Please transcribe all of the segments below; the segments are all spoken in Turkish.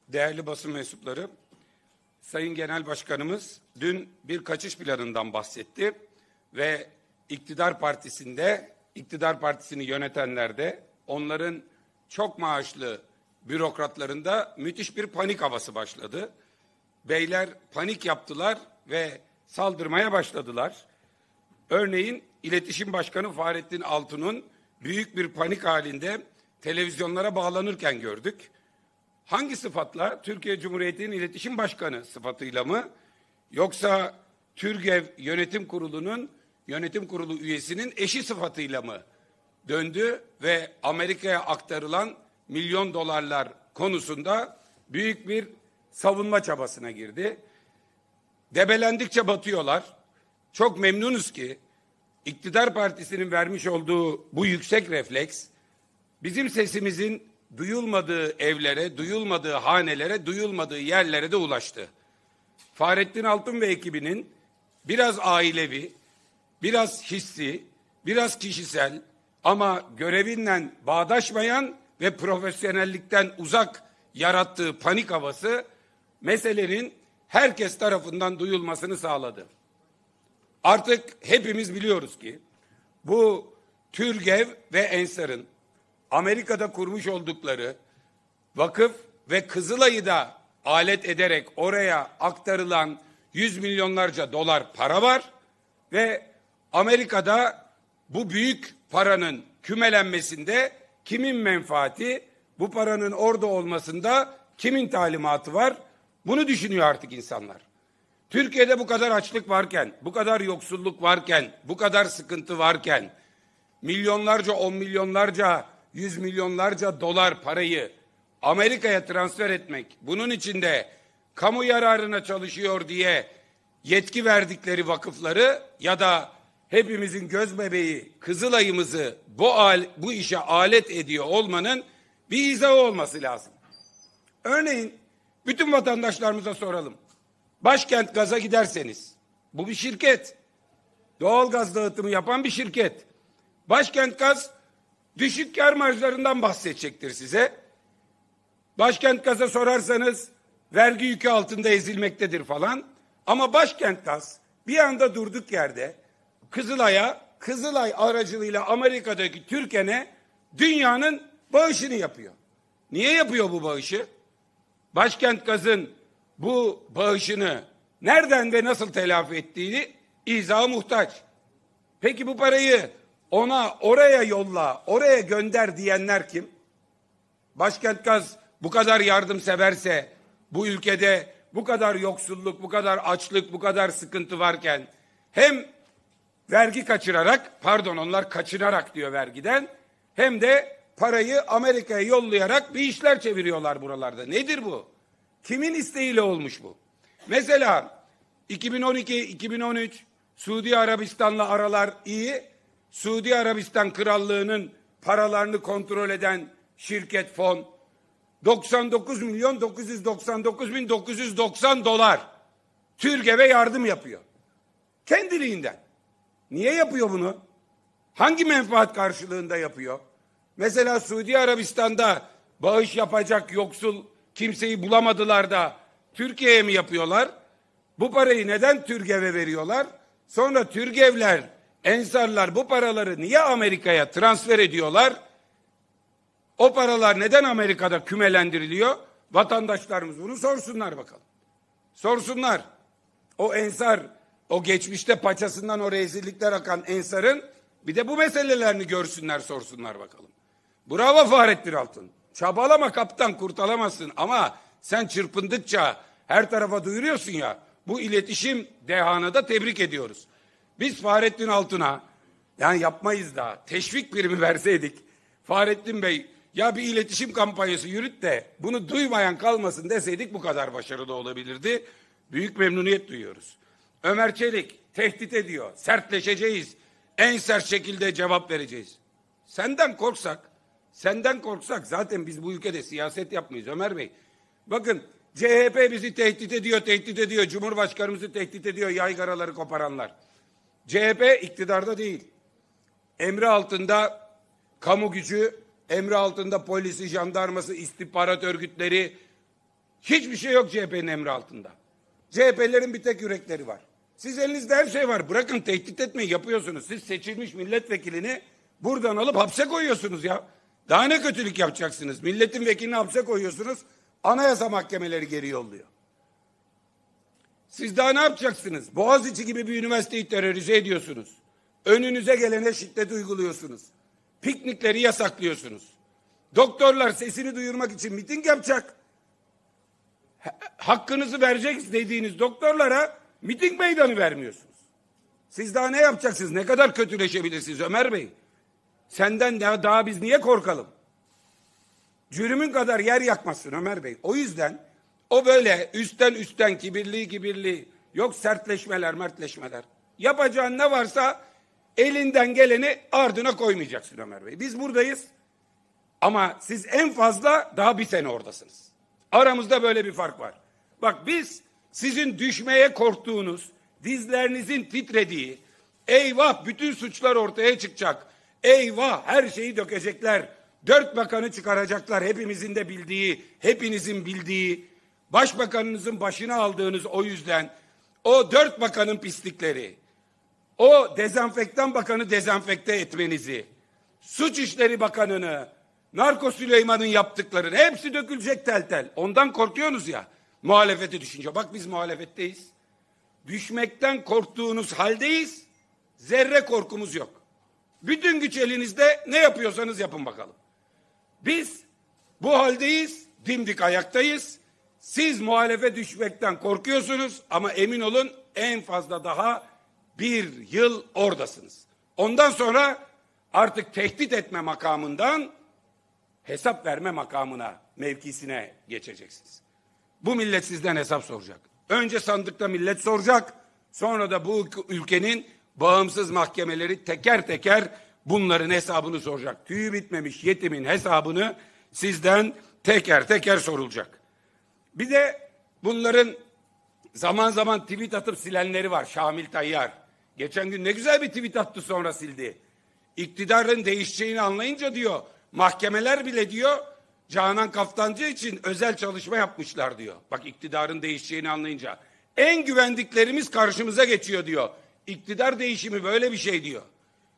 Değerli basın mensupları, Sayın Genel Başkanımız dün bir kaçış planından bahsetti ve iktidar partisini yönetenlerde, onların çok maaşlı bürokratlarında müthiş bir panik havası başladı. Beyler panik yaptılar ve saldırmaya başladılar. Örneğin İletişim Başkanı Fahrettin Altun'un büyük bir panik halinde televizyonlara bağlanırken gördük. Hangi sıfatla? Türkiye Cumhuriyeti'nin İletişim Başkanı sıfatıyla mı? Yoksa TÜRGEV Yönetim Kurulu üyesinin eşi sıfatıyla mı döndü ve Amerika'ya aktarılan milyon dolarlar konusunda büyük bir savunma çabasına girdi? Debelendikçe batıyorlar. Çok memnunuz ki iktidar partisinin vermiş olduğu bu yüksek refleks bizim sesimizin duyulmadığı evlere, duyulmadığı hanelere, duyulmadığı yerlere de ulaştı. Fahrettin Altun ve ekibinin biraz ailevi, biraz hissi, biraz kişisel ama görevinden bağdaşmayan ve profesyonellikten uzak yarattığı panik havası meselenin herkes tarafından duyulmasını sağladı. Artık hepimiz biliyoruz ki bu TÜRGEV ve Ensar'ın Amerika'da kurmuş oldukları vakıf ve Kızılay'ı da alet ederek oraya aktarılan yüz milyonlarca dolar para var ve Amerika'da bu büyük paranın kümelenmesinde kimin menfaati, bu paranın orada olmasında kimin talimatı var? Bunu düşünüyor artık insanlar. Türkiye'de bu kadar açlık varken, bu kadar yoksulluk varken, bu kadar sıkıntı varken, milyonlarca, 10 milyonlarca, 100 milyonlarca dolar parayı Amerika'ya transfer etmek, bunun içinde kamu yararına çalışıyor diye yetki verdikleri vakıfları ya da hepimizin gözbebeği Kızılay'ımızı bu işe alet ediyor olmanın bir izahı olması lazım. Örneğin bütün vatandaşlarımıza soralım. Başkent Gaz'a giderseniz, bu bir şirket. Doğalgaz dağıtımı yapan bir şirket. Başkent Gaz düşük kar marjlarından bahsedecektir size. Başkent Gaz'a sorarsanız vergi yükü altında ezilmektedir falan. Ama Başkent Gaz bir anda durduk yerde Kızılay aracılığıyla Amerika'daki Türken'e dünyanın bağışını yapıyor. Niye yapıyor bu bağışı? Başkent Gaz'ın bu bağışını nereden ve nasıl telafi ettiğini izaha muhtaç. Peki bu parayı ona oraya yolla, oraya gönder diyenler kim? Başkent Gaz bu kadar yardımseverse, bu ülkede bu kadar yoksulluk, bu kadar açlık, bu kadar sıkıntı varken hem vergi onlar kaçınarak diyor vergiden, hem de parayı Amerika'ya yollayarak bir işler çeviriyorlar buralarda. Nedir bu? Kimin isteğiyle olmuş bu? Mesela 2012-2013 Suudi Arabistan'la aralar iyi. Suudi Arabistan Krallığı'nın paralarını kontrol eden şirket fon 99.999.990 dolar TÜRGEV'e yardım yapıyor. Kendiliğinden. Niye yapıyor bunu? Hangi menfaat karşılığında yapıyor? Mesela Suudi Arabistan'da bağış yapacak yoksul kimseyi bulamadılar da Türkiye'ye mi yapıyorlar? Bu parayı neden TÜRGEV'e veriyorlar? Sonra TÜRGEV'ler, Ensarlar bu paraları niye Amerika'ya transfer ediyorlar? O paralar neden Amerika'da kümelendiriliyor? Vatandaşlarımız bunu sorsunlar bakalım. Sorsunlar. O Ensar, o geçmişte paçasından o rezillikler akan Ensar'ın bir de bu meselelerini görsünler, sorsunlar bakalım. Bravo Fahrettin Altun. Çabalama kaptan, kurtulamazsın ama sen çırpındıkça her tarafa duyuruyorsun ya, bu iletişim dehanı da tebrik ediyoruz. Biz Fahrettin Altun'a yani yapmayız da teşvik primi verseydik, Fahrettin Bey ya bir iletişim kampanyası yürüt de bunu duymayan kalmasın deseydik bu kadar başarılı olabilirdi. Büyük memnuniyet duyuyoruz. Ömer Çelik tehdit ediyor. Sertleşeceğiz. En sert şekilde cevap vereceğiz. Senden korksak zaten biz bu ülkede siyaset yapmayız Ömer Bey. Bakın CHP bizi tehdit ediyor. Cumhurbaşkanımızı tehdit ediyor yaygaraları koparanlar. CHP iktidarda değil. Emri altında kamu gücü, emri altında polisi, jandarması, istihbarat örgütleri, Hiçbir şey yok CHP'nin emri altında. CHP'lerin bir tek yürekleri var. Siz elinizde her şey var. Bırakın tehdit etmeyi yapıyorsunuz. Siz seçilmiş milletvekilini buradan alıp hapse koyuyorsunuz ya. Daha ne kötülük yapacaksınız? Milletin vekilini hapse koyuyorsunuz. Anayasa mahkemeleri geri yolluyor. Siz daha ne yapacaksınız? Boğaziçi gibi bir üniversiteyi terörize ediyorsunuz. Önünüze gelene şiddet uyguluyorsunuz. Piknikleri yasaklıyorsunuz. Doktorlar sesini duyurmak için miting yapacak. Hakkınızı verecek dediğiniz doktorlara miting meydanı vermiyorsunuz. Siz daha ne yapacaksınız? Ne kadar kötüleşebilirsiniz Ömer Bey? Senden daha biz niye korkalım? Cürümün kadar yer yakmazsın Ömer Bey. O yüzden o böyle üstten kibirli yok sertleşmeler mertleşmeler. Yapacağın ne varsa elinden geleni ardına koymayacaksın Ömer Bey. Biz buradayız ama siz en fazla daha bir sene oradasınız. Aramızda böyle bir fark var. Bak biz sizin düşmeye korktuğunuz, dizlerinizin titrediği, eyvah bütün suçlar ortaya çıkacak, eyvah her şeyi dökecekler, 4 bakanı çıkaracaklar hepimizin de bildiği, hepinizin bildiği, başbakanınızın başına aldığınız o yüzden, o 4 bakanın pislikleri, o dezenfektan bakanı dezenfekte etmenizi, suç işleri bakanını, Narko Süleyman'ın yaptıklarını hepsi dökülecek tel tel. Ondan korkuyorsunuz ya muhalefete düşünce. Bak biz muhalefetteyiz. Düşmekten korktuğunuz haldeyiz. Zerre korkumuz yok. Bütün güç elinizde, ne yapıyorsanız yapın bakalım. Biz bu haldeyiz, dimdik ayaktayız. Siz muhalefet düşmekten korkuyorsunuz ama emin olun en fazla daha 1 yıl oradasınız. Ondan sonra artık tehdit etme makamından hesap verme makamına, mevkisine geçeceksiniz. Bu millet sizden hesap soracak. Önce sandıkta millet soracak, sonra da bu ülkenin bağımsız mahkemeleri teker teker bunların hesabını soracak. Tüyü bitmemiş yetimin hesabını sizden teker teker sorulacak. Bir de bunların zaman zaman tweet atıp silenleri var. Şamil Tayyar. Geçen gün ne güzel bir tweet attı sonra sildi. İktidarın değişeceğini anlayınca diyor, mahkemeler bile diyor Canan Kaftancı için özel çalışma yapmışlar diyor. Bak iktidarın değişeceğini anlayınca. En güvendiklerimiz karşımıza geçiyor diyor. İktidar değişimi böyle bir şey diyor.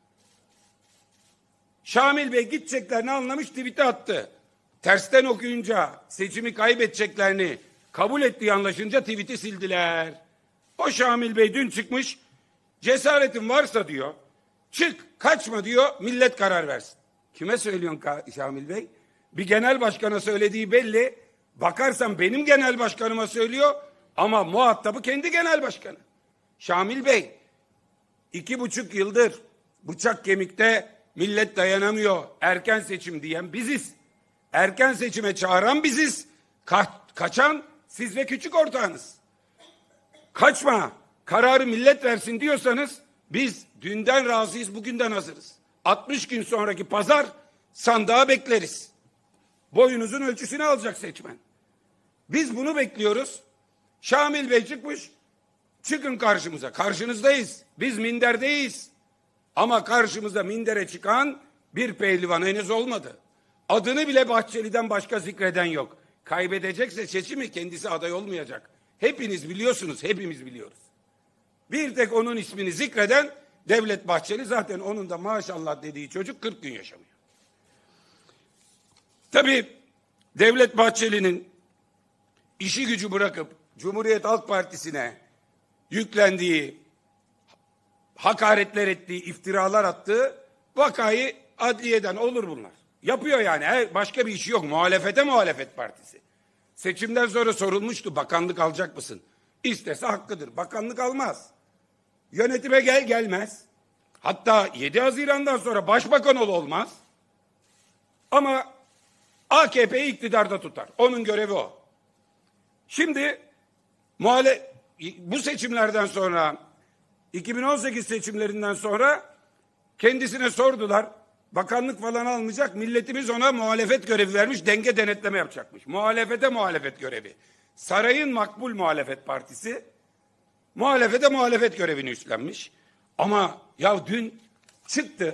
Şamil Bey gideceklerini anlamış tweet'e attı. Tersten okuyunca seçimi kaybedeceklerini kabul ettiği anlaşınca tweet'i sildiler. O Şamil Bey dün çıkmış, cesaretin varsa diyor, çık kaçma diyor, millet karar versin. Kime söylüyorsun Şamil Bey? Bir genel başkana söylediği belli. Bakarsan benim genel başkanıma söylüyor ama muhatabı kendi genel başkanı. Şamil Bey 2,5 yıldır bıçak kemikte millet dayanamıyor, erken seçim diyen biziz. Erken seçime çağıran biziz. Kaçan siz ve küçük ortağınız. Kaçma, kararı millet versin diyorsanız biz dünden razıyız, bugünden hazırız. 60 gün sonraki pazar sandığa bekleriz. Boyunuzun ölçüsünü alacak seçmen. Biz bunu bekliyoruz. Şamil Bey çıkmış, çıkın karşımıza. Karşınızdayız. Biz minderdeyiz. Ama karşımıza mindere çıkan bir pehlivan henüz olmadı. Adını bile Bahçeli'den başka zikreden yok. Kaybedecekse seçimi kendisi aday olmayacak. Hepiniz biliyorsunuz, hepimiz biliyoruz. Bir tek onun ismini zikreden Devlet Bahçeli, zaten onun da maşallah dediği çocuk 40 gün yaşamıyor. Tabii Devlet Bahçeli'nin işi gücü bırakıp Cumhuriyet Halk Partisi'ne yüklendiği, hakaretler ettiği, iftiralar attığı vakayı adliyeden olur bunlar. Yapıyor yani. Başka bir işi yok. Muhalefete muhalefet partisi. Seçimden sonra sorulmuştu, bakanlık alacak mısın? İstese hakkıdır. Bakanlık almaz. Yönetime gelmez. Hatta 7 Haziran'dan sonra başbakan olmaz. Ama AKP'yi iktidarda tutar. Onun görevi o. Şimdi bu seçimlerden sonra 2018 seçimlerinden sonra kendisine sordular. Bakanlık falan almayacak. Milletimiz ona muhalefet görevi vermiş. Denge denetleme yapacakmış. Muhalefete muhalefet görevi. Sarayın makbul muhalefet partisi muhalefete muhalefet görevini üstlenmiş. Ama ya dün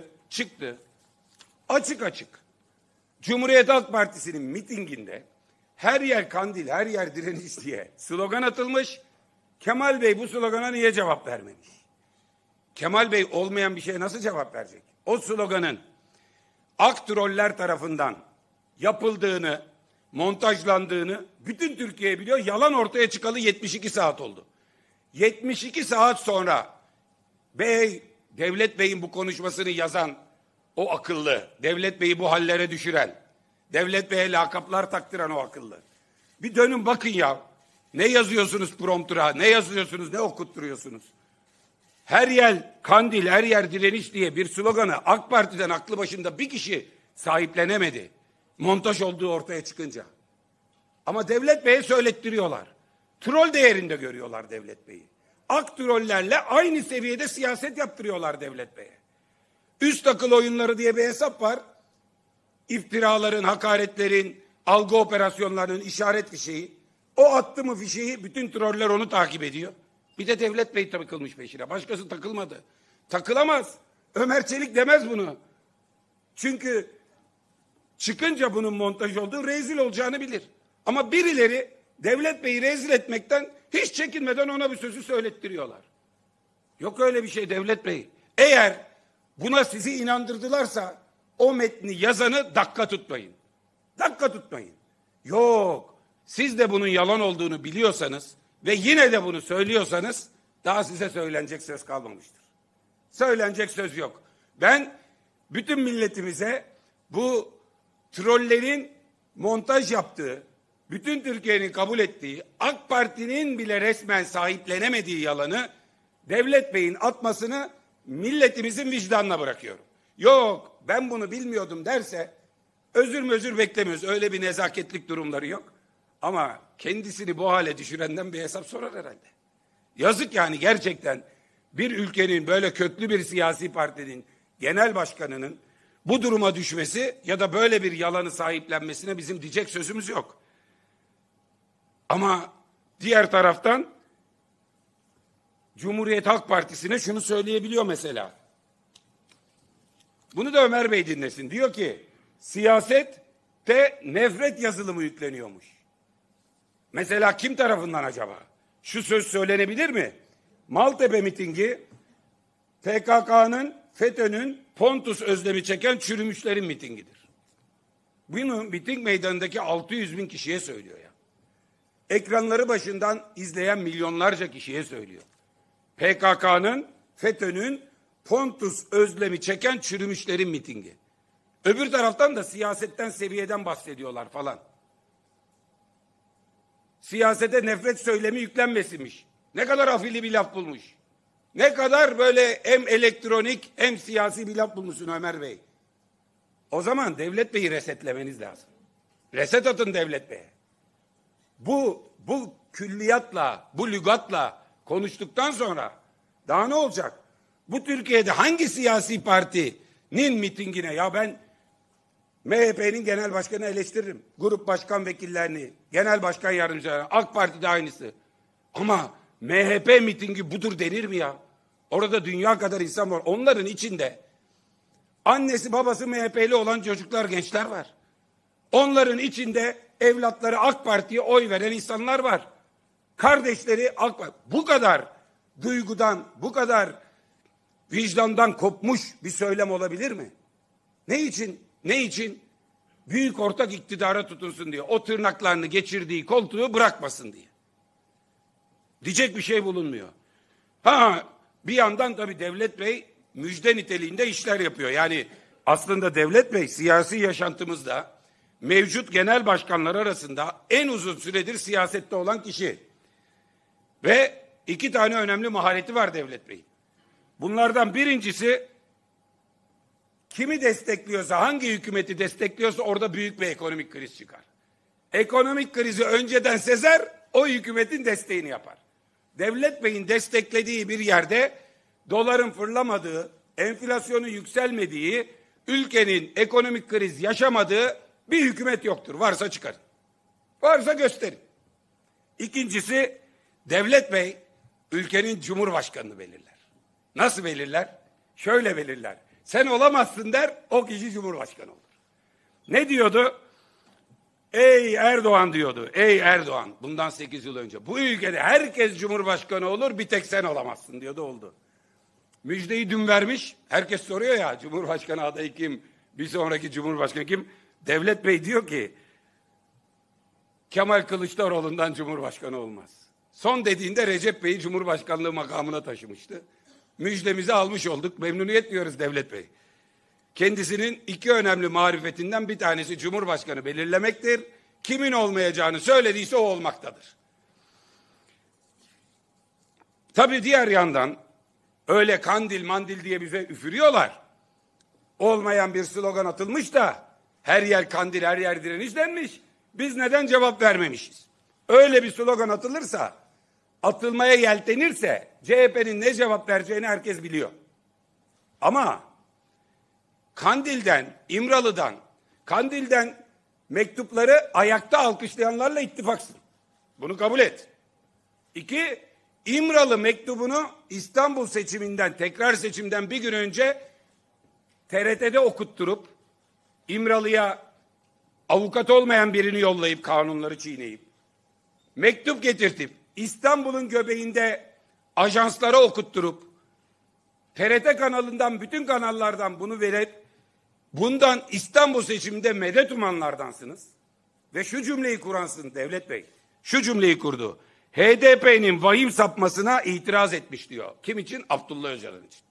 çıktı açık Cumhuriyet Halk Partisi'nin mitinginde Her yer kandil, her yer direniş diye slogan atılmış. Kemal Bey bu slogana niye cevap vermemiş? Kemal Bey olmayan bir şeye nasıl cevap verecek? O sloganın aktroller tarafından yapıldığını, montajlandığını bütün Türkiye biliyor. Yalan ortaya çıkalı 72 saat oldu. 72 saat sonra Devlet Bey'in bu konuşmasını yazan o akıllı, Devlet Bey'i bu hallere düşüren, Devlet Bey'e lakaplar taktıran o akıllı. Bir dönün bakın ya. Ne yazıyorsunuz promptura, ne yazıyorsunuz, ne okutturuyorsunuz? Her yer kandil, her yer direniş diye bir sloganı AK Parti'den aklı başında bir kişi sahiplenemedi. Montaj olduğu ortaya çıkınca. Ama Devlet Bey'e söylettiriyorlar. Troll değerinde görüyorlar Devlet Bey'i. Ak trollerle aynı seviyede siyaset yaptırıyorlar Devlet Bey'e. Üst akıl oyunları diye bir hesap var. İftiraların, hakaretlerin, algı operasyonlarının işaret fişeği. O attı mı fişeği bütün troller onu takip ediyor. Bir de Devlet Bey takılmış peşine. Başkası takılmadı. Takılamaz. Ömer Çelik demez bunu. Çünkü çıkınca bunun montaj olduğu rezil olacağını bilir. Ama birileri Devlet Bey'i rezil etmekten hiç çekinmeden ona bir sözü söylettiriyorlar. Yok öyle bir şey Devlet Bey. Eğer buna sizi inandırdılarsa o metni yazanı dakika tutmayın. Dakika tutmayın. Yok. Siz de bunun yalan olduğunu biliyorsanız ve yine de bunu söylüyorsanız daha size söylenecek söz kalmamıştır. Söylenecek söz yok. Ben bütün milletimize bu trollerin montaj yaptığı, bütün Türkiye'nin kabul ettiği, AK Parti'nin bile resmen sahiplenemediği yalanı Devlet Bey'in atmasını milletimizin vicdanına bırakıyorum. Yok ben bunu bilmiyordum derse özür beklemiyoruz. Öyle bir nezaketlik durumları yok. Ama kendisini bu hale düşürenden bir hesap sorar herhalde. Yazık yani gerçekten bir ülkenin böyle köklü bir siyasi partinin genel başkanının bu duruma düşmesi ya da böyle bir yalanı sahiplenmesine bizim diyecek sözümüz yok. Ama diğer taraftan Cumhuriyet Halk Partisi'ne şunu söyleyebiliyor mesela. Bunu da Ömer Bey dinlesin. Diyor ki siyasette nefret yazılımı yükleniyormuş. Mesela kim tarafından acaba? Şu söz söylenebilir mi? Maltepe mitingi PKK'nın, FETÖ'nün Pontus özlemi çeken çürümüşlerin mitingidir. Bunu miting meydanındaki 600 bin kişiye söylüyor ya. Ekranları başından izleyen milyonlarca kişiye söylüyor. PKK'nın, FETÖ'nün Pontus özlemi çeken çürümüşlerin mitingi. Öbür taraftan da siyasetten, seviyeden bahsediyorlar falan. Siyasete nefret söylemi yüklenmesinmiş. Ne kadar afili bir laf bulmuş. Ne kadar böyle hem elektronik hem siyasi bir laf bulmuşsun Ömer Bey. O zaman Devlet Bey'i resetlemeniz lazım. Reset atın Devlet Bey'e. Bu külliyatla, bu lügatla konuştuktan sonra daha ne olacak? Bu Türkiye'de hangi siyasi partinin mitingine ya ben MHP'nin genel başkanını eleştiririm. Grup başkan vekillerini, genel başkan yardımcılarını, AK Parti'de aynısı. Ama MHP mitingi budur denir mi ya? Orada dünya kadar insan var. Onların içinde annesi babası MHP'li olan çocuklar, gençler var. Onların içinde evlatları AK Parti'ye oy veren insanlar var. Kardeşleri AK Parti. Bu kadar duygudan, bu kadar vicdandan kopmuş bir söylem olabilir mi? Ne için? Ne için? Büyük ortak iktidara tutunsun diye. O tırnaklarını geçirdiği koltuğu bırakmasın diye. Diyecek bir şey bulunmuyor. Bir yandan tabii Devlet Bey müjde niteliğinde işler yapıyor. Yani aslında Devlet Bey siyasi yaşantımızda mevcut genel başkanlar arasında en uzun süredir siyasette olan kişi. Ve 2 tane önemli mahareti var Devlet Bey'in. Bunlardan birincisi kimi destekliyorsa, hangi hükümeti destekliyorsa orada büyük bir ekonomik kriz çıkar. Ekonomik krizi önceden sezer, o hükümetin desteğini yapar. Devlet Bey'in desteklediği bir yerde doların fırlamadığı, enflasyonun yükselmediği, ülkenin ekonomik kriz yaşamadığı bir hükümet yoktur. Varsa çıkarın. Varsa gösterin. İkincisi, Devlet Bey ülkenin cumhurbaşkanını belirler. Nasıl belirler? Şöyle belirler. Sen olamazsın der, o kişi cumhurbaşkanı olur. Ne diyordu? Ey Erdoğan diyordu. Ey Erdoğan. Bundan 8 yıl önce. Bu ülkede herkes Cumhurbaşkanı olur, bir tek sen olamazsın diyordu, oldu. Müjdeyi dün vermiş. Herkes soruyor ya, Cumhurbaşkanı adayı kim? Bir sonraki Cumhurbaşkanı kim? Devlet Bey diyor ki Kemal Kılıçdaroğlu'ndan Cumhurbaşkanı olmaz. Son dediğinde Recep Bey'i Cumhurbaşkanlığı makamına taşımıştı. Müjdemizi almış olduk. Memnuniyet diyoruz Devlet Bey. Kendisinin iki önemli marifetinden bir tanesi Cumhurbaşkanı belirlemektir. Kimin olmayacağını söylediyse o olmaktadır. Tabii diğer yandan öyle kandil mandil diye bize üfürüyorlar. Olmayan bir slogan atılmış da her yer kandil, her yer direniş denmiş. Biz neden cevap vermemişiz? Öyle bir slogan atılırsa, atılmaya yeltenirse CHP'nin ne cevap vereceğini herkes biliyor. Ama Kandil'den, İmralı'dan, Kandil'den mektupları ayakta alkışlayanlarla ittifaksın. Bunu kabul et. 2, İmralı mektubunu İstanbul seçiminden, tekrar seçimden bir gün önce TRT'de okutturup, İmralı'ya avukat olmayan birini yollayıp, kanunları çiğneyip, mektup getirtip, İstanbul'un göbeğinde ajanslara okutturup, TRT kanalından, bütün kanallardan bunu verip, bundan İstanbul seçiminde medet umanlardansınız. Ve şu cümleyi kuransın Devlet Bey. Şu cümleyi kurdu. HDP'nin vahim sapmasına itiraz etmiş diyor. Kim için? Abdullah Öcalan için.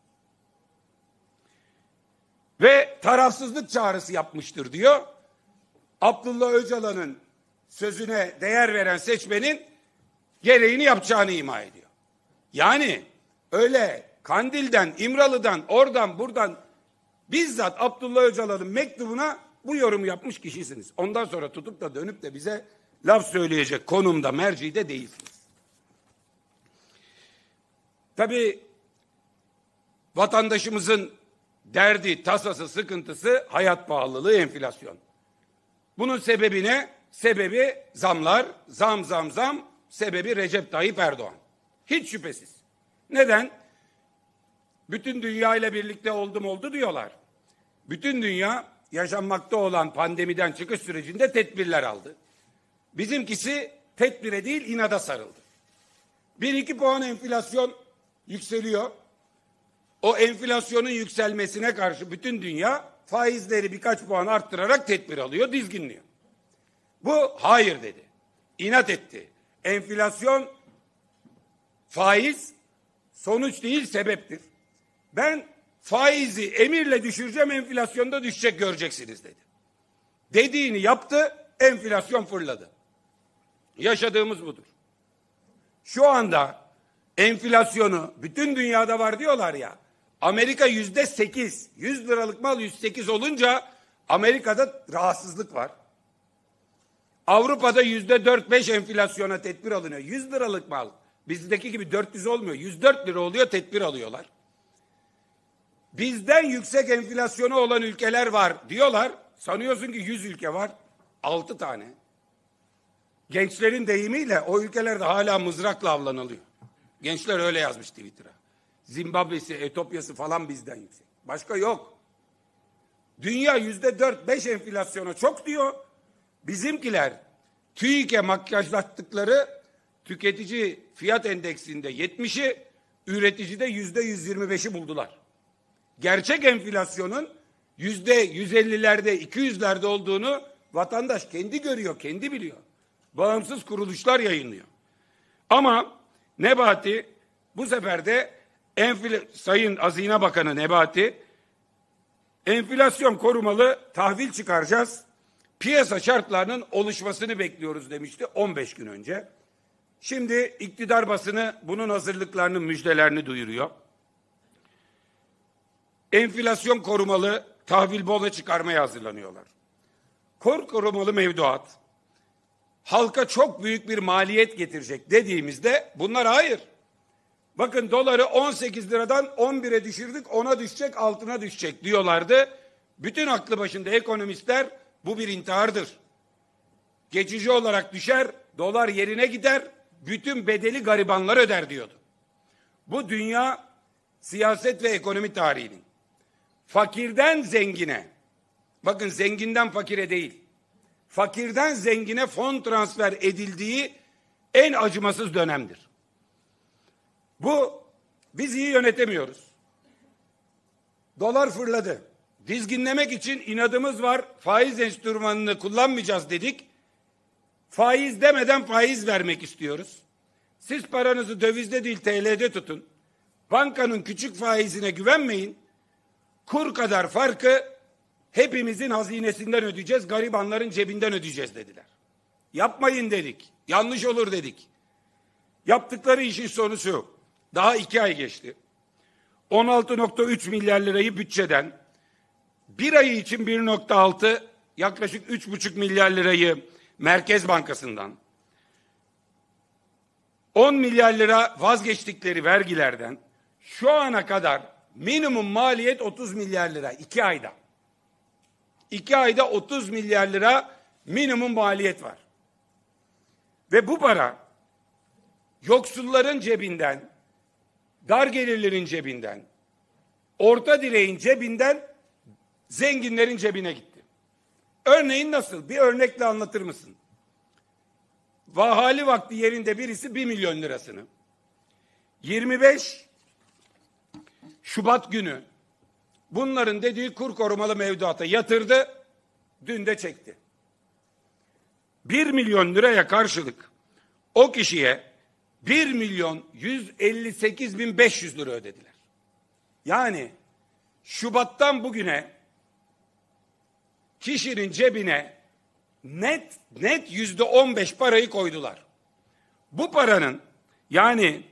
Ve tarafsızlık çağrısı yapmıştır diyor. Abdullah Öcalan'ın sözüne değer veren seçmenin gereğini yapacağını ima ediyor. Yani öyle Kandil'den, İmralı'dan, oradan, buradan bizzat Abdullah Öcalan'ın mektubuna bu yorum yapmış kişisiniz. Ondan sonra tutup da dönüp de bize laf söyleyecek konumda, mercide değilsiniz. Tabii vatandaşımızın derdi, tasası, sıkıntısı hayat pahalılığı, enflasyon. Bunun sebebi ne? Sebebi zamlar, zam, sebebi Recep Tayyip Erdoğan. Hiç şüphesiz. Neden? Bütün dünya ile birlikte oldu diyorlar. Bütün dünya yaşanmakta olan pandemiden çıkış sürecinde tedbirler aldı. Bizimkisi tedbire değil inada sarıldı. 1-2 puan enflasyon yükseliyor. O enflasyonun yükselmesine karşı bütün dünya faizleri birkaç puan arttırarak tedbir alıyor, dizginliyor. Bu hayır dedi. İnat etti. Enflasyon faiz sonuç değil sebeptir. Ben faizi emirle düşüreceğim, enflasyonda düşecek göreceksiniz dedi. Dediğini yaptı, enflasyon fırladı. Yaşadığımız budur. Şu anda enflasyonu bütün dünyada var diyorlar ya. Amerika %8, 100 liralık mal 108 olunca Amerika'da rahatsızlık var. Avrupa'da %4-5 enflasyona tedbir alınıyor. 100 liralık mal bizdeki gibi 400 olmuyor. 104 lira oluyor, tedbir alıyorlar. Bizden yüksek enflasyonu olan ülkeler var diyorlar. Sanıyorsun ki 100 ülke var. 6 tane. Gençlerin deyimiyle o ülkelerde hala mızrakla avlanılıyor. Gençler öyle yazmış Twitter'a. Zimbabwe'si, Etiyopya'sı falan bizden yüksek. Başka yok. Dünya %4-5 enflasyona çok diyor. Bizimkiler TÜİK'e makyajlattıkları tüketici fiyat endeksinde 70'i, üreticide %125'i buldular. Gerçek enflasyonun %150'lerde, 200'lerde olduğunu vatandaş kendi görüyor, kendi biliyor. Bağımsız kuruluşlar yayınlıyor. Ama Nebati bu sefer de Sayın Hazine Bakanı Nebati enflasyon korumalı tahvil çıkaracağız. Piyasa şartlarının oluşmasını bekliyoruz demişti 15 gün önce. Şimdi iktidar basını bunun hazırlıklarının müjdelerini duyuruyor. Enflasyon korumalı tahvil bono çıkarmaya hazırlanıyorlar. Korumalı mevduat halka çok büyük bir maliyet getirecek dediğimizde bunlar hayır. Bakın doları 18 liradan 11'e düşürdük, 10'a düşecek, altına düşecek diyorlardı. Bütün aklı başında ekonomistler bu bir intihardır. Geçici olarak düşer, dolar yerine gider, bütün bedeli garibanlar öder diyordu. Bu dünya siyaset ve ekonomi tarihinin fakirden zengine, bakın zenginden fakire değil, fakirden zengine fon transfer edildiği en acımasız dönemdir. Biz iyi yönetemiyoruz. Dolar fırladı. Dizginlemek için inadımız var. Faiz enstrümanını kullanmayacağız dedik. Faiz demeden faiz vermek istiyoruz. Siz paranızı dövizde değil TL'de tutun. Bankanın küçük faizine güvenmeyin. Kur kadar farkı hepimizin hazinesinden ödeyeceğiz, garibanların cebinden ödeyeceğiz dediler. Yapmayın dedik. Yanlış olur dedik. Yaptıkları işin sonucu daha 2 ay geçti. 16,3 milyar lirayı bütçeden, bir ay için 1,6 yaklaşık 3,5 milyar lirayı Merkez Bankası'ndan, 10 milyar lira vazgeçtikleri vergilerden şu ana kadar minimum maliyet 30 milyar lira 2 ayda. 2 ayda 30 milyar lira minimum maliyet var. Ve bu para yoksulların cebinden, dar gelirlerin cebinden, orta direğin cebinden zenginlerin cebine gitti. Örneğin nasıl? Bir örnekle anlatır mısın? Vahali vakti yerinde birisi 1 milyon lirasını 25 Şubat günü bunların dediği kur korumalı mevduata yatırdı, dün de çekti. 1 milyon liraya karşılık o kişiye 1.158.500 lira ödediler. Yani Şubat'tan bugüne kişinin cebine net %15 parayı koydular. Bu paranın yani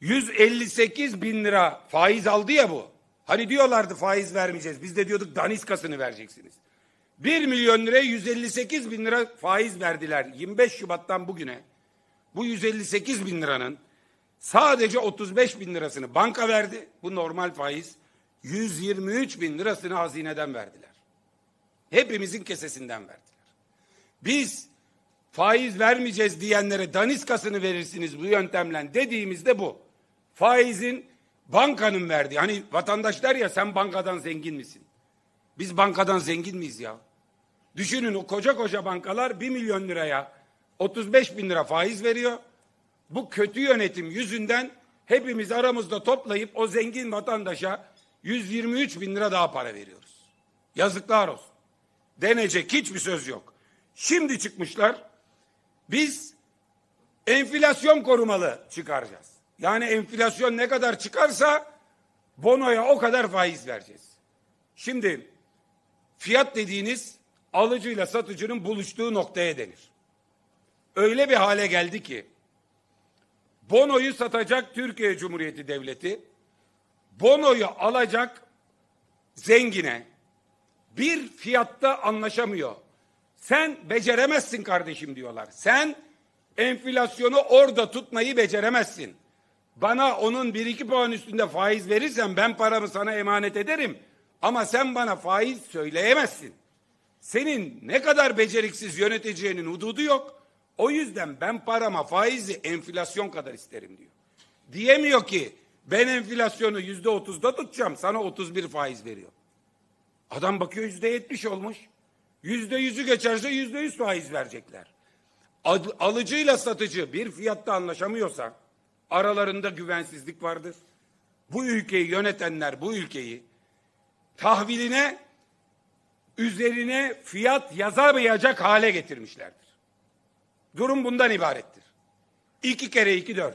158 bin lira faiz aldı ya bu. Hani diyorlardı faiz vermeyeceğiz. Biz de diyorduk daniskasını vereceksiniz. 1 milyon liraya 158 bin lira faiz verdiler 25 Şubat'tan bugüne. Bu 158 bin liranın sadece 35 bin lirasını banka verdi. Bu normal faiz. 123 bin lirasını hazineden verdiler. Hepimizin kesesinden verdiler. Biz faiz vermeyeceğiz diyenlere daniskasını verirsiniz bu yöntemle dediğimizde bu. Faizin bankanın verdiği. Hani vatandaş der ya sen bankadan zengin misin? Biz bankadan zengin miyiz ya? Düşünün o koca koca bankalar 1 milyon liraya 35 bin lira faiz veriyor. Bu kötü yönetim yüzünden hepimiz aramızda toplayıp o zengin vatandaşa 123 bin lira daha para veriyoruz. Yazıklar olsun. Denecek hiçbir söz yok. Şimdi çıkmışlar, biz enflasyon korumalı çıkaracağız. Yani enflasyon ne kadar çıkarsa bonoya o kadar faiz vereceğiz. Şimdi fiyat dediğiniz alıcıyla satıcının buluştuğu noktaya denir. Öyle bir hale geldi ki bonoyu satacak Türkiye Cumhuriyeti Devleti, bonoyu alacak zengine bir fiyatta anlaşamıyor. Sen beceremezsin kardeşim diyorlar. Sen enflasyonu orada tutmayı beceremezsin. Bana onun 1-2 puan üstünde faiz verirsen ben paramı sana emanet ederim. Ama sen bana faiz söyleyemezsin. Senin ne kadar beceriksiz yöneteceğinin hududu yok. O yüzden ben parama faizi enflasyon kadar isterim diyor. Diyemiyor ki ben enflasyonu %30'da tutacağım, sana 31 faiz veriyor. Adam bakıyor %70 olmuş. %100'ü geçerse %100 faiz verecekler. Alıcıyla satıcı bir fiyatta anlaşamıyorsa aralarında güvensizlik vardır. Bu ülkeyi yönetenler bu ülkeyi tahviline üzerine fiyat yazamayacak hale getirmişlerdir. Durum bundan ibarettir. 2 kere 2 4.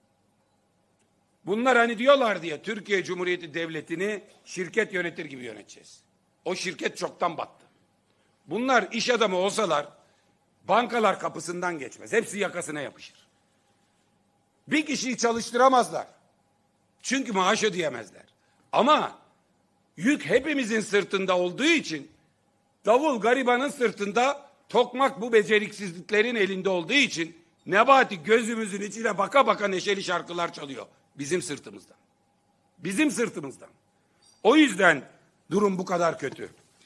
Bunlar hani diyorlar diye Türkiye Cumhuriyeti Devleti'ni şirket yönetir gibi yöneteceğiz. O şirket çoktan battı. Bunlar iş adamı olsalar bankalar kapısından geçmez. Hepsi yakasına yapışır. Bir kişiyi çalıştıramazlar. Çünkü maaş ödeyemezler. Ama yük hepimizin sırtında olduğu için davul garibanın sırtında, tokmak bu beceriksizliklerin elinde olduğu için Nebati gözümüzün içine baka baka neşeli şarkılar çalıyor bizim sırtımızdan. Bizim sırtımızdan. O yüzden durum bu kadar kötü.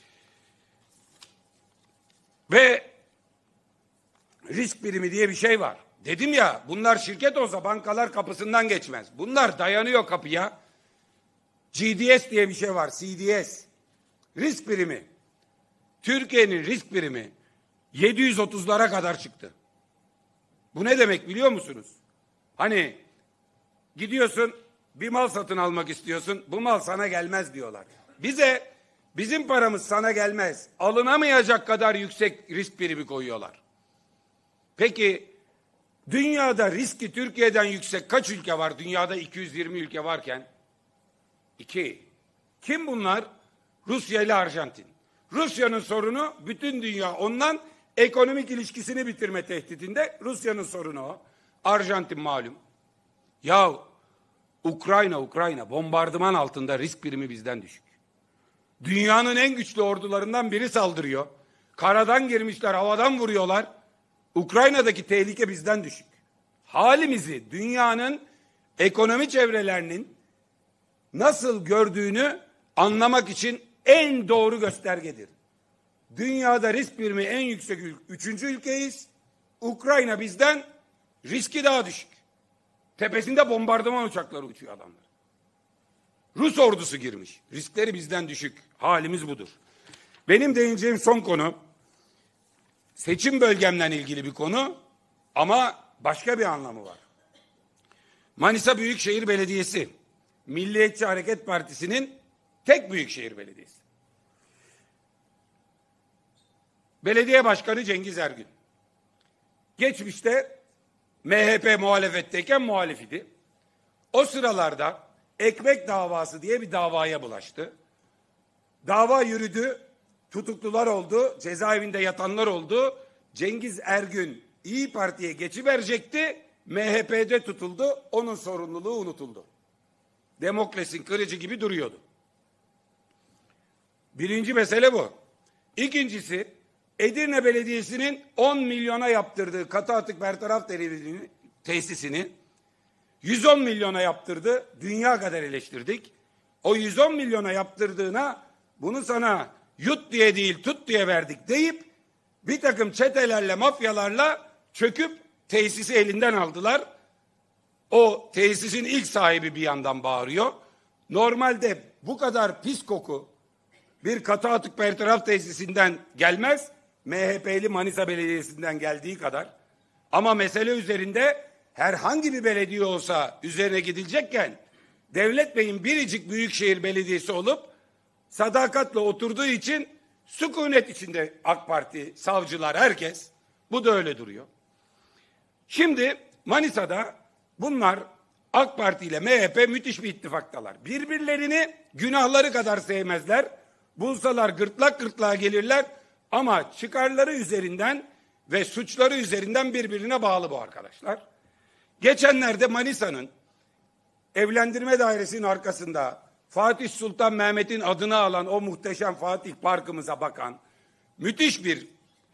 Ve risk primi diye bir şey var. Dedim ya bunlar şirket olsa bankalar kapısından geçmez. Bunlar dayanıyor kapıya. GDS diye bir şey var. CDS. Risk primi. Türkiye'nin risk primi 730'lara kadar çıktı. Bu ne demek biliyor musunuz? Hani gidiyorsun bir mal satın almak istiyorsun, bu mal sana gelmez diyorlar. Bizim paramız sana gelmez, alınamayacak kadar yüksek risk primi koyuyorlar. Peki dünyada riski Türkiye'den yüksek kaç ülke var? Dünyada 220 ülke varken 2. Kim bunlar? Rusya ile Arjantin. Rusya'nın sorunu bütün dünya ondan ekonomik ilişkisini bitirme tehditinde. Rusya'nın sorunu o. Arjantin malum. Ya Ukrayna bombardıman altında, risk primi bizden düşük. Dünyanın en güçlü ordularından biri saldırıyor. Karadan girmişler, havadan vuruyorlar. Ukrayna'daki tehlike bizden düşük. Halimizi dünyanın ekonomi çevrelerinin nasıl gördüğünü anlamak için en doğru göstergedir. Dünyada risk primi en yüksek 3. ülkeyiz. Ukrayna bizden, riski daha düşük. Tepesinde bombardıman uçakları uçuyor adamlar. Rus ordusu girmiş. Riskleri bizden düşük. Halimiz budur. Benim değineceğim son konu seçim bölgemle ilgili bir konu ama başka bir anlamı var. Manisa Büyükşehir Belediyesi, Milliyetçi Hareket Partisi'nin tek büyükşehir belediyesi. Belediye Başkanı Cengiz Ergün. Geçmişte MHP muhalefetteyken muhalif idi. O sıralarda ekmek davası diye bir davaya bulaştı. Dava yürüdü, tutuklular oldu, cezaevinde yatanlar oldu. Cengiz Ergün İyi Parti'ye geçiverecekti, MHP'de tutuldu, onun sorumluluğu unutuldu. Demokrasinin kılıcı gibi duruyordu. Birinci mesele bu. İkincisi, Edirne Belediyesi'nin 10 milyona yaptırdığı katı atık bertaraf tesisini 110 milyona yaptırdı. Dünya kadar eleştirdik. O 110 milyona yaptırdığına bunu sana yut diye değil tut diye verdik deyip bir takım çetelerle, mafyalarla çöküp tesisi elinden aldılar. O tesisin ilk sahibi bir yandan bağırıyor. Normalde bu kadar pis koku bir katı atık bertaraf tesisinden gelmez. MHP'li Manisa Belediyesi'nden geldiği kadar. Ama mesele üzerinde herhangi bir belediye olsa üzerine gidilecekken Devlet Bey'in Biricik Büyükşehir Belediyesi olup sadakatle oturduğu için sükunet içinde AK Parti, savcılar, herkes. Bu da öyle duruyor. Şimdi Manisa'da bunlar AK Parti ile MHP müthiş bir ittifaktalar. Birbirlerini günahları kadar sevmezler. Bulsalar gırtlak gırtlağa gelirler ama çıkarları üzerinden ve suçları üzerinden birbirine bağlı bu arkadaşlar. Geçenlerde Manisa'nın evlendirme dairesinin arkasında Fatih Sultan Mehmet'in adını alan o muhteşem Fatih Parkımıza bakan müthiş bir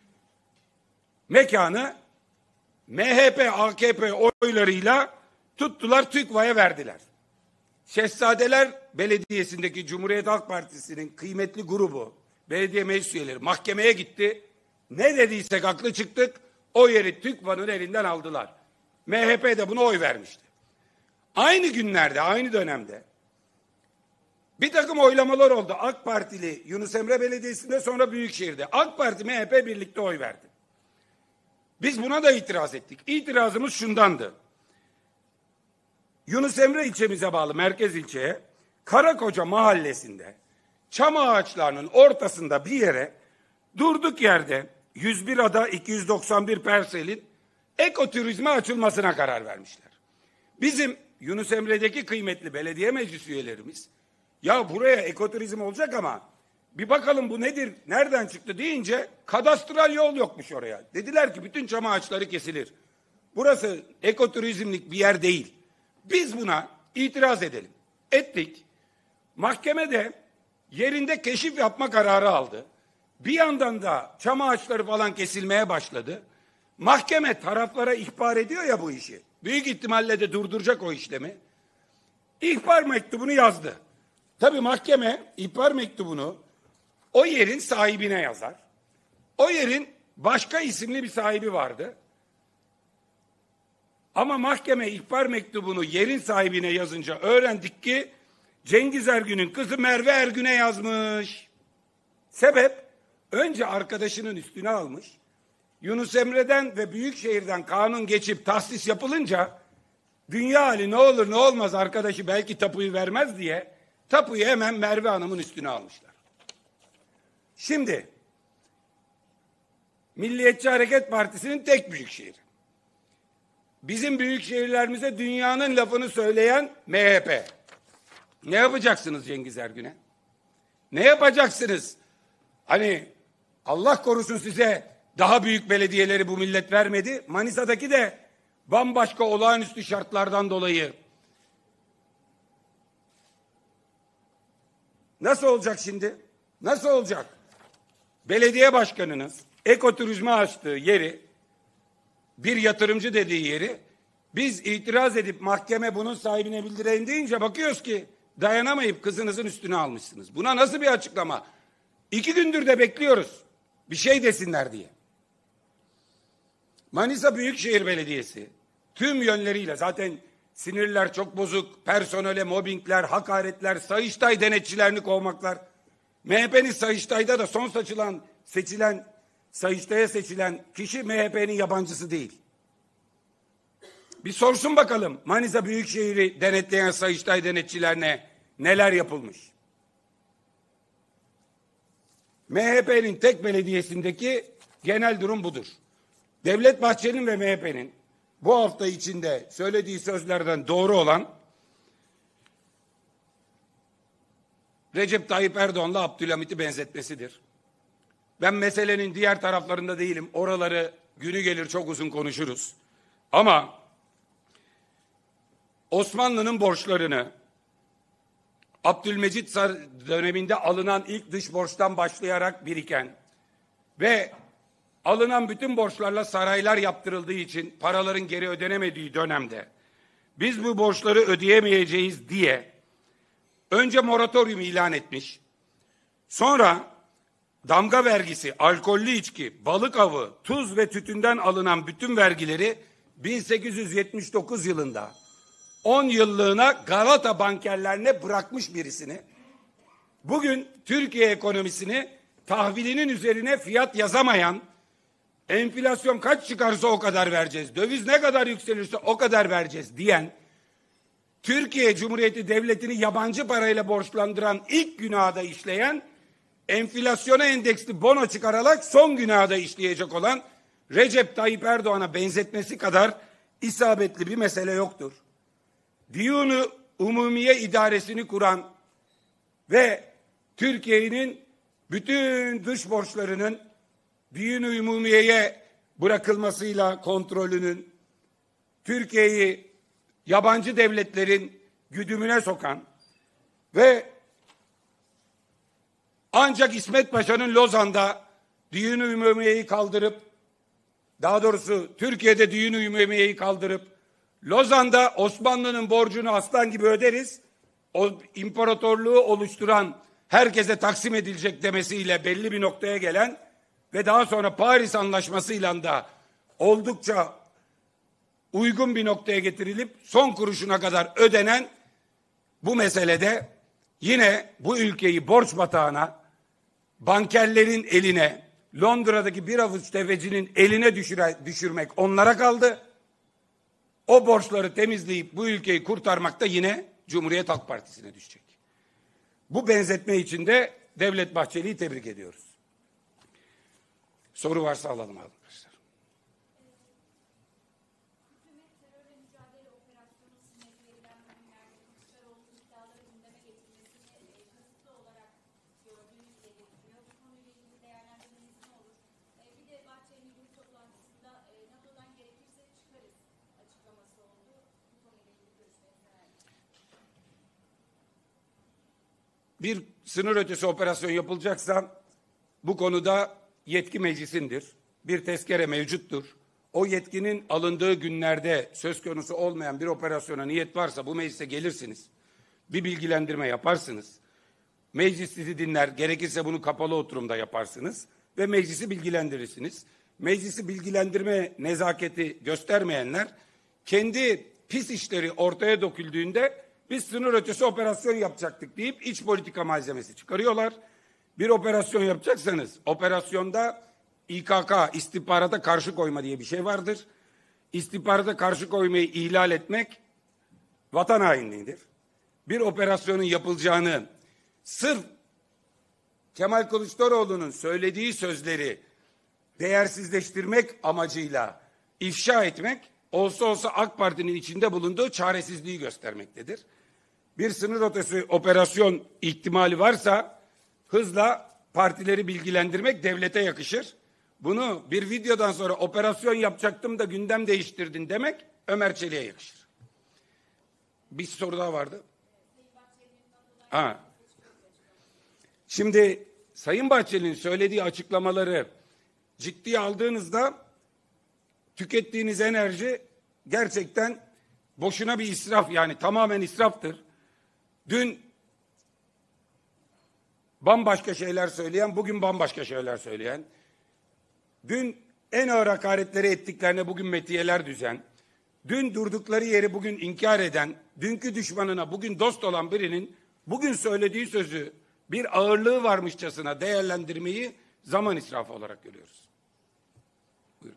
mekanı MHP, AKP oylarıyla tuttular, TÜGVA'ya verdiler. Şehzadeler Belediyesi'ndeki Cumhuriyet Halk Partisi'nin kıymetli grubu, belediye meclis üyeleri mahkemeye gitti. Ne dediysek haklı çıktık, o yeri TÜGVA'nın elinden aldılar. MHP de buna oy vermişti. Aynı günlerde, aynı dönemde bir takım oylamalar oldu. AK Partili Yunus Emre Belediyesi'nde, sonra Büyükşehir'de. AK Parti, MHP birlikte oy verdi. Biz buna da itiraz ettik. İtirazımız şundandı. Yunus Emre ilçemize bağlı merkez ilçeye Karakoca mahallesinde çam ağaçlarının ortasında bir yere durduk yerde 101 ada 291 parselin ekoturizme açılmasına karar vermişler. Bizim Yunus Emre'deki kıymetli belediye meclis üyelerimiz ya buraya ekoturizm olacak ama bir bakalım bu nedir, nereden çıktı deyince kadastral yol yokmuş oraya. Dediler ki bütün çam ağaçları kesilir. Burası ekoturizmlik bir yer değil. Biz buna itiraz edelim. Ettik. Mahkeme de yerinde keşif yapma kararı aldı. Bir yandan da çam ağaçları falan kesilmeye başladı. Mahkeme taraflara ihbar ediyor ya bu işi. Büyük ihtimalle de durduracak o işlemi. İhbar mektubunu yazdı. Tabii mahkeme ihbar mektubunu o yerin sahibine yazar. O yerin başka isimli bir sahibi vardı. Ama mahkeme ihbar mektubunu yerin sahibine yazınca öğrendik ki Cengiz Ergün'ün kızı Merve Ergün'e yazmış. Sebep önce arkadaşının üstüne almış. Yunus Emre'den ve Büyükşehir'den kanun geçip tahsis yapılınca dünya hali ne olur ne olmaz arkadaşı belki tapuyu vermez diye tapuyu hemen Merve Hanım'ın üstüne almışlar. Şimdi Milliyetçi Hareket Partisi'nin tek büyükşehiri. Bizim büyükşehirlerimize dünyanın lafını söyleyen MHP. Ne yapacaksınız Cengiz Ergün'e? Ne yapacaksınız? Hani Allah korusun size daha büyük belediyeleri bu millet vermedi. Manisa'daki de bambaşka olağanüstü şartlardan dolayı. Nasıl olacak şimdi? Nasıl olacak? Belediye başkanınız ekoturizme açtığı yeri, bir yatırımcı dediği yeri, biz itiraz edip mahkeme bunun sahibine bildireyim deyince bakıyoruz ki dayanamayıp kızınızın üstüne almışsınız. Buna nasıl bir açıklama? 2 gündür de bekliyoruz. Bir şey desinler diye. Manisa Büyükşehir Belediyesi tüm yönleriyle zaten sinirler çok bozuk, personele mobbingler, hakaretler, Sayıştay denetçilerini kovmaklar. MHP'nin Sayıştay'da da son Sayıştay'a seçilen kişi MHP'nin yabancısı değil. Bir sorsun bakalım Manisa Büyükşehir'i denetleyen Sayıştay denetçilerine neler yapılmış. MHP'nin tek belediyesindeki genel durum budur. Devlet Bahçeli'nin ve MHP'nin bu hafta içinde söylediği sözlerden doğru olan Recep Tayyip Erdoğan'la Abdülhamit'i benzetmesidir. Ben meselenin diğer taraflarında değilim. Oraları günü gelir çok uzun konuşuruz. Ama Osmanlı'nın borçlarını Abdülmecit döneminde alınan ilk dış borçtan başlayarak biriken ve alınan bütün borçlarla saraylar yaptırıldığı için paraların geri ödenemediği dönemde biz bu borçları ödeyemeyeceğiz diye önce moratoryum ilan etmiş. Sonra damga vergisi, alkollü içki, balık avı, tuz ve tütünden alınan bütün vergileri 1879 yılında 10 yıllığına Galata bankerlerine bırakmış birisini. Bugün Türkiye ekonomisini tahvilinin üzerine fiyat yazamayan, enflasyon kaç çıkarsa o kadar vereceğiz, döviz ne kadar yükselirse o kadar vereceğiz diyen, Türkiye Cumhuriyeti Devleti'ni yabancı parayla borçlandıran ilk günahı da işleyen, enflasyona endeksli bono çıkararak son günahı da işleyecek olan Recep Tayyip Erdoğan'a benzetmesi kadar isabetli bir mesele yoktur. Diyun-u Umumiye İdaresini kuran ve Türkiye'nin bütün dış borçlarının Diyun-u Umumiye'ye bırakılmasıyla kontrolünün, Türkiye'yi yabancı devletlerin güdümüne sokan ve ancak İsmet Paşa'nın Lozan'da Diyun-u Umumiye'yi kaldırıp, daha doğrusu Türkiye'de Diyun-u Umumiye'yi kaldırıp Lozan'da Osmanlı'nın borcunu aslan gibi öderiz, o imparatorluğu oluşturan herkese taksim edilecek demesiyle belli bir noktaya gelen ve daha sonra Paris Anlaşması'yla da oldukça uygun bir noktaya getirilip son kuruşuna kadar ödenen bu meselede yine bu ülkeyi borç batağına, bankerlerin eline, Londra'daki bir avuç tefecinin eline düşürmek onlara kaldı. O borçları temizleyip bu ülkeyi kurtarmak da yine Cumhuriyet Halk Partisi'ne düşecek. Bu benzetme için de Devlet Bahçeli'yi tebrik ediyoruz. Soru varsa alalım arkadaşlar. Bir sınır ötesi operasyon yapılacaksa bu konuda yetki meclisindir. Bir tezkere mevcuttur. O yetkinin alındığı günlerde söz konusu olmayan bir operasyona niyet varsa bu meclise gelirsiniz. Bir bilgilendirme yaparsınız. Meclis sizi dinler. Gerekirse bunu kapalı oturumda yaparsınız ve meclisi bilgilendirirsiniz. Meclisi bilgilendirme nezaketi göstermeyenler kendi pis işleri ortaya döküldüğünde biz sınır ötesi operasyon yapacaktık deyip iç politika malzemesi çıkarıyorlar. Bir operasyon yapacaksanız operasyonda İKK, istihbarata karşı koyma diye bir şey vardır. İstihbarata karşı koymayı ihlal etmek vatan hainliğidir. Bir operasyonun yapılacağını sırf Kemal Kılıçdaroğlu'nun söylediği sözleri değersizleştirmek amacıyla ifşa etmek, olsa olsa AK Parti'nin içinde bulunduğu çaresizliği göstermektedir. Bir sınır ötesi operasyon ihtimali varsa hızla partileri bilgilendirmek devlete yakışır. Bunu bir videodan sonra operasyon yapacaktım da gündem değiştirdin demek Ömer Çelik'e yakışır. Bir soru daha vardı. Şimdi Sayın Bahçeli'nin söylediği açıklamaları ciddiye aldığınızda tükettiğiniz enerji gerçekten boşuna bir israf, yani tamamen israftır. Dün bambaşka şeyler söyleyen, bugün bambaşka şeyler söyleyen, dün en ağır hakaretleri ettiklerine bugün metiyeler düzen, dün durdukları yeri bugün inkar eden, dünkü düşmanına bugün dost olan birinin bugün söylediği sözü bir ağırlığı varmışçasına değerlendirmeyi zaman israfı olarak görüyoruz. Buyurun.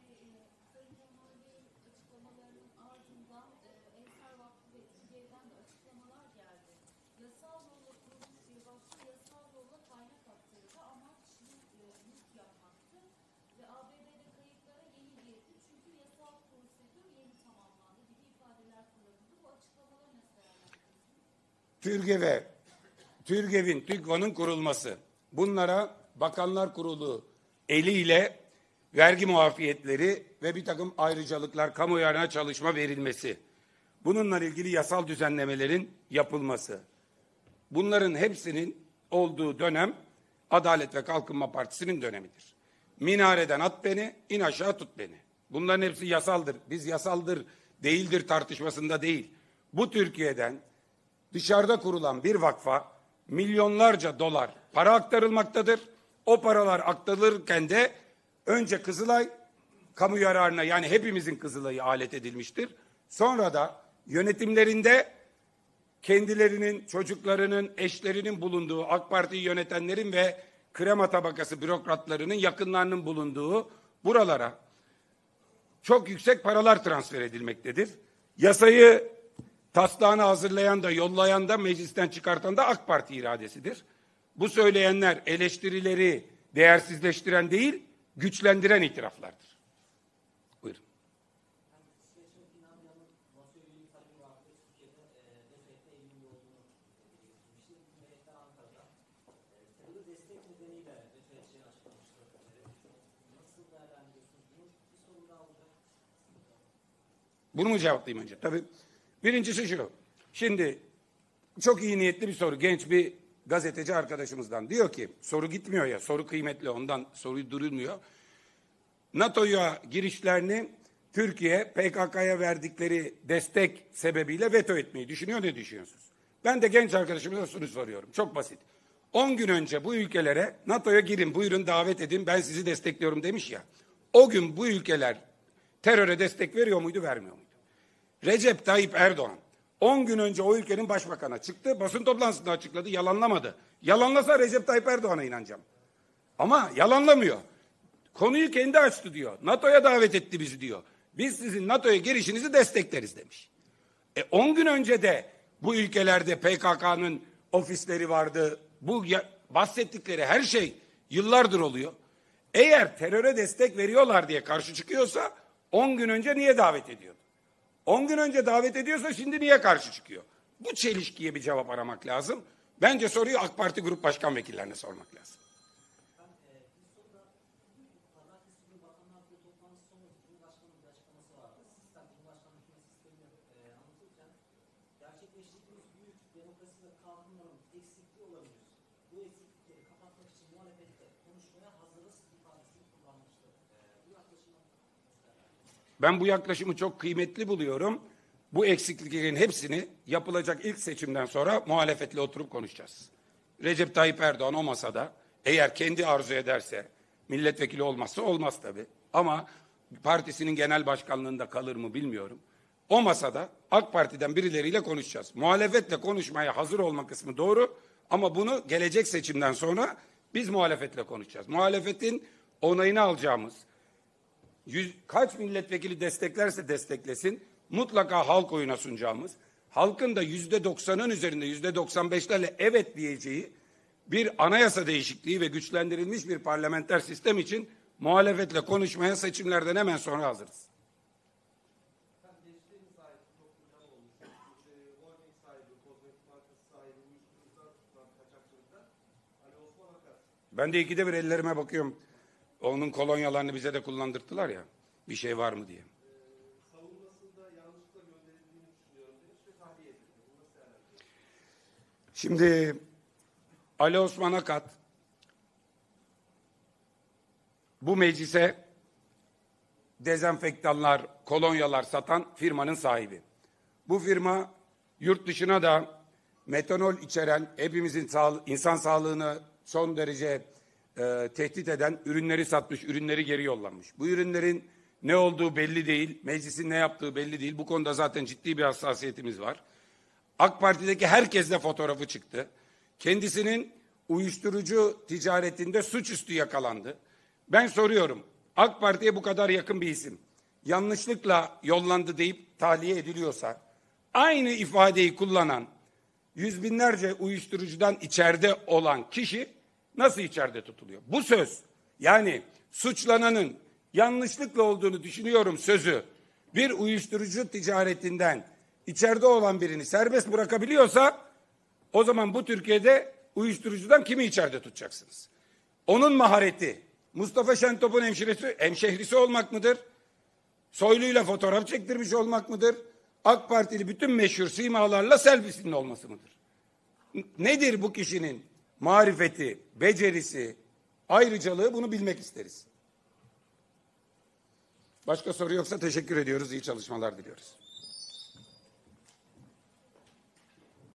TÜRGEV'in, TÜGVA'nın kurulması, bunlara Bakanlar Kurulu eliyle vergi muafiyetleri ve bir takım ayrıcalıklar, kamu yararına çalışma verilmesi, bununla ilgili yasal düzenlemelerin yapılması, bunların hepsinin olduğu dönem Adalet ve Kalkınma Partisi'nin dönemidir. Minareden at beni, in aşağı tut beni. Bunların hepsi yasaldır. Biz yasaldır, değildir tartışmasında değil. Bu Türkiye'den dışarıda kurulan bir vakfa milyonlarca dolar para aktarılmaktadır. O paralar aktarılırken de önce Kızılay kamu yararına, yani hepimizin Kızılay'ı alet edilmiştir. Sonra da yönetimlerinde kendilerinin, çocuklarının, eşlerinin bulunduğu, AK Parti'yi yönetenlerin ve krema tabakası bürokratlarının yakınlarının bulunduğu buralara çok yüksek paralar transfer edilmektedir. Yasayı taslağını hazırlayan da, yollayan da, meclisten çıkartan da AK Parti iradesidir. Bu söyleyenler eleştirileri değersizleştiren değil, güçlendiren itiraflardır. Buyurun. Bunu mu cevaplayayım önce? Tabii. Birincisi şu. Şimdi çok iyi niyetli bir soru. Genç bir gazeteci arkadaşımızdan. Diyor ki, soru gitmiyor ya, soru kıymetli, ondan soruyu durulmuyor. NATO'ya girişlerini Türkiye PKK'ya verdikleri destek sebebiyle veto etmeyi düşünüyor. Ne düşünüyorsunuz? Ben de genç arkadaşımıza şunu soruyorum. Çok basit. 10 gün önce bu ülkelere NATO'ya girin, buyurun davet edin, ben sizi destekliyorum demiş ya. O gün bu ülkeler teröre destek veriyor muydu, vermiyor muydu? Recep Tayyip Erdoğan 10 gün önce o ülkenin başbakanı çıktı, basın toplantısında açıkladı, yalanlamadı. Yalanlasa Recep Tayyip Erdoğan'a inanacağım. Ama yalanlamıyor. Konuyu kendi açtı diyor. NATO'ya davet etti bizi diyor. Biz sizin NATO'ya girişinizi destekleriz demiş. 10 gün önce de bu ülkelerde PKK'nın ofisleri vardı. Bu bahsettikleri her şey yıllardır oluyor. Eğer teröre destek veriyorlar diye karşı çıkıyorsa 10 gün önce niye davet ediyordu? 10 gün önce davet ediyorsa şimdi niye karşı çıkıyor? Bu çelişkiye bir cevap aramak lazım. Bence soruyu AK Parti Grup Başkan Vekillerine sormak lazım. Ben bu yaklaşımı çok kıymetli buluyorum. Bu eksikliklerin hepsini yapılacak ilk seçimden sonra muhalefetle oturup konuşacağız. Recep Tayyip Erdoğan o masada eğer kendi arzu ederse, milletvekili olmazsa olmaz tabii. Ama partisinin genel başkanlığında kalır mı bilmiyorum. O masada AK Parti'den birileriyle konuşacağız. Muhalefetle konuşmaya hazır olma kısmı doğru ama bunu gelecek seçimden sonra biz muhalefetle konuşacağız. Muhalefetin onayını alacağımız, kaç milletvekili desteklerse desteklesin, mutlaka halk oyuna sunacağımız, halkın da %90'ın üzerinde %95'lerle evet diyeceği bir anayasa değişikliği ve güçlendirilmiş bir parlamenter sistem için muhalefetle konuşmaya seçimlerden hemen sonra hazırız. Ben de ikide bir ellerime bakıyorum. Onun kolonyalarını bize de kullandırttılar ya. Bir şey var mı diye. Savunmasında yanlışlıkla gönderildiğini düşünüyorum demiş ve tahliye edildi. Bunu nasıl değerlendiriyorsunuz? Şimdi Ali Osman Akat bu meclise dezenfektanlar, kolonyalar satan firmanın sahibi. Bu firma yurt dışına da metanol içeren, hepimizin insan sağlığını son derece tehdit eden ürünleri satmış, ürünleri geri yollamış. Bu ürünlerin ne olduğu belli değil, meclisin ne yaptığı belli değil. Bu konuda zaten ciddi bir hassasiyetimiz var. AK Parti'deki herkesle fotoğrafı çıktı. Kendisinin uyuşturucu ticaretinde suçüstü yakalandı. Ben soruyorum, AK Parti'ye bu kadar yakın bir isim yanlışlıkla yollandı deyip tahliye ediliyorsa, aynı ifadeyi kullanan yüz binlerce uyuşturucudan içeride olan kişi nasıl içeride tutuluyor? Bu söz, yani suçlananın yanlışlıkla olduğunu düşünüyorum sözü, bir uyuşturucu ticaretinden içeride olan birini serbest bırakabiliyorsa, o zaman bu Türkiye'de uyuşturucudan kimi içeride tutacaksınız? Onun mahareti Mustafa Şentop'un hemşehrisi olmak mıdır? Soylu'yla fotoğraf çektirmiş olmak mıdır? AK Partili bütün meşhur simalarla selfiesinin olması mıdır? Nedir bu kişinin marifeti, becerisi, ayrıcalığı, bunu bilmek isteriz. Başka soru yoksa teşekkür ediyoruz. İyi çalışmalar diliyoruz.